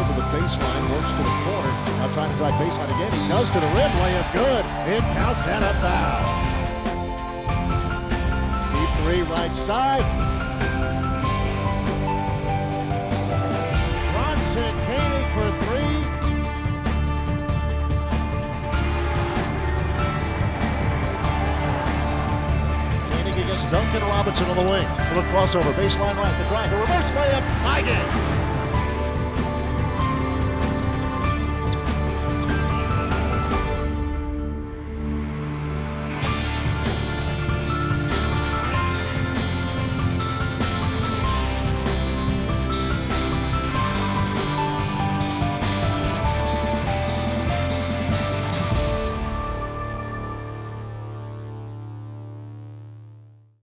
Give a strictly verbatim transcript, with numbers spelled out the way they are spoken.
over the baseline, works to the corner. Now trying to drive baseline again. He does to the rim. Layup good. It counts and a foul. Deep three right side. Bronson Koenig for three. Koenig against Duncan Robinson on the wing. Little crossover, baseline right, the drive, the reverse layup, tied in.